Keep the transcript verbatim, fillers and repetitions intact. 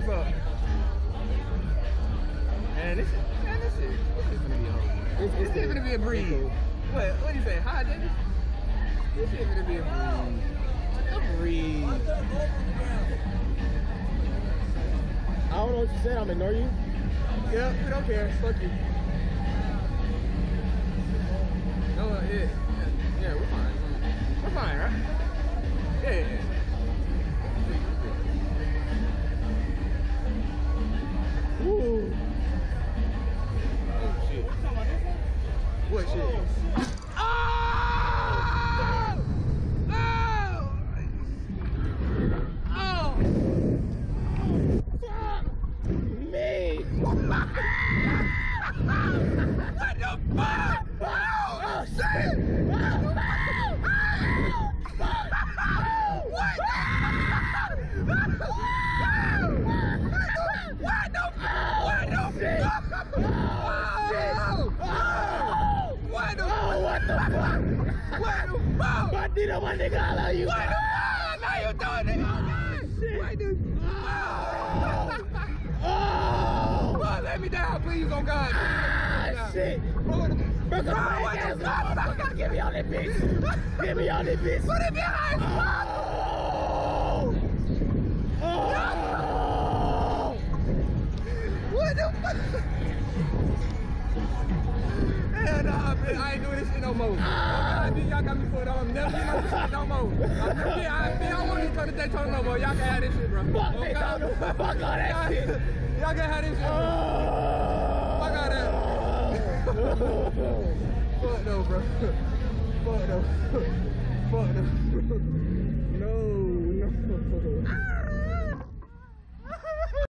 what's up? Man, this man, this shit, this shit gonna be a hoe. This, this shit gonna be a breeze. Cool. What? What do you say? Hi, Davis? This shit gonna be a breeze. A breeze. I don't know what you said. I'm ignore you. Yeah, we don't care. Fuck you. No, uh, yeah, yeah, yeah, we're fine. We're fine, right? Yeah, yeah. Ooh. Oh shit. What shit? Oh! Oh! Oh! Fuck me! What the fuck? Oh, shit! What? What the What the fuck? What the fuck? What the fuck? What the fuck? Bandito, my nigga, I love you. What the fuck? How you doing, nigga? What the fuck? Oh! Bro, let me down, please, oh God. Ah, shit. Bro, bro, what the fuck? Give me all that bitch. Give me all that bitch. Put it behind. Oh! Oh! What the fuck? Hell no, man. I ain't doing this shit no more. Ah. Oh, y'all got me put on. I'm never doing this shit no more. I'm never, I, I don't want to come to Daytona no more. Y'all can have this shit, bro. Fuck oh, Daytona. Fuck all that shit. Y'all can have this shit, bro. Oh. Fuck all that. Fuck no, bro. Fuck no. Fuck no. No, no.